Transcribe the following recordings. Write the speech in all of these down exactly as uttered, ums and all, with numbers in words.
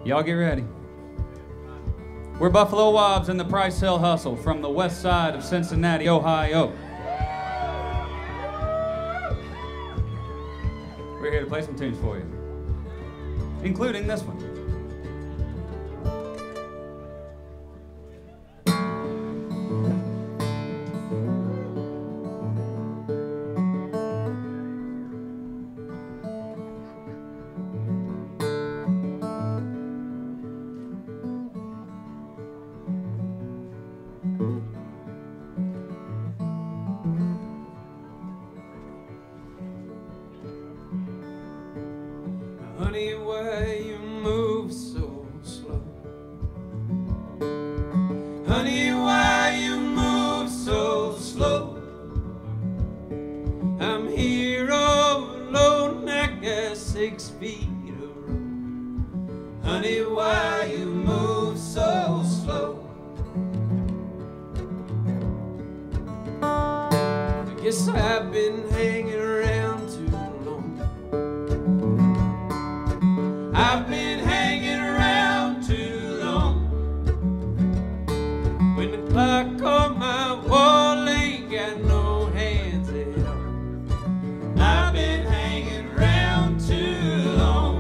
Y'all get ready. We're Buffalo Wabs and the Price Hill Hustle from the west side of Cincinnati, Ohio. We're here to play some tunes for you, including this one. Honey, why you move so slow? Honey, why you move so slow? I'm here all alone, I got six feet of road. Honey, why you move so slow? I guess I've been hanging around too long. I've been hanging around too long. When the clock on my wall ain't got no hands at all. I've been hanging around too long.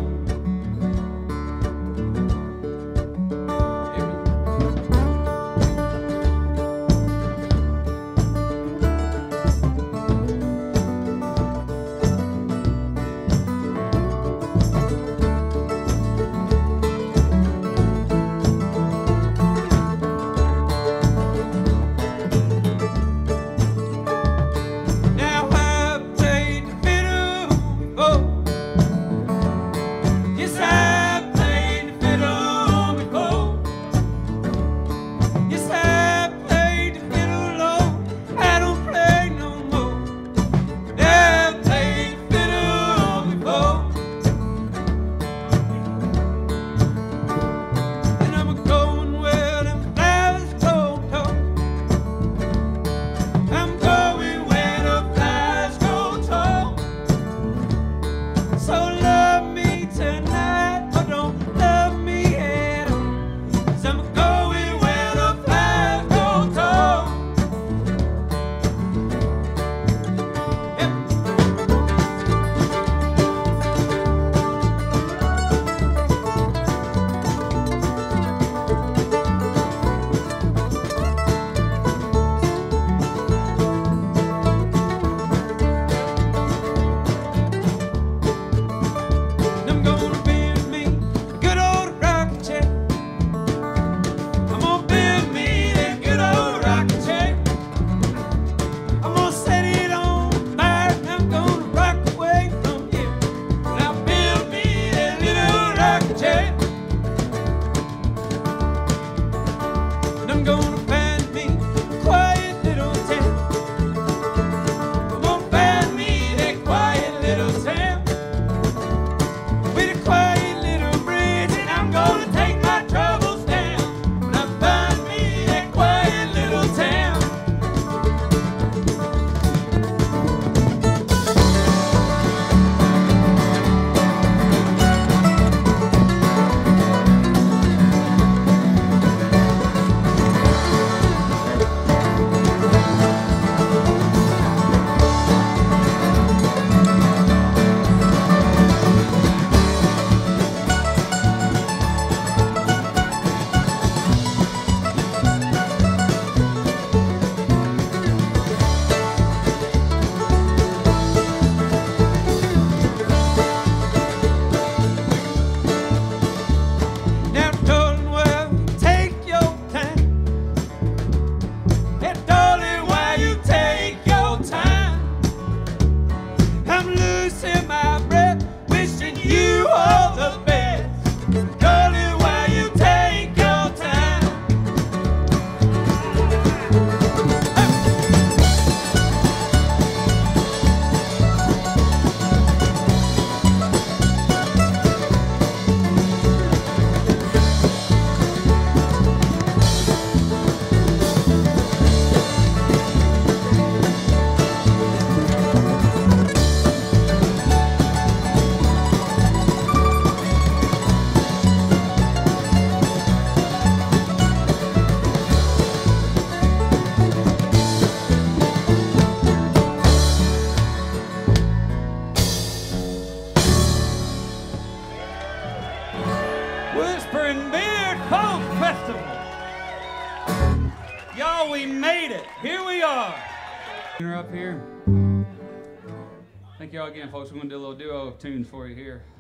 festival. Y'all, we made it. Here we are. We're up here. Thank y'all again, folks. We're going to do a little duo of tunes for you here.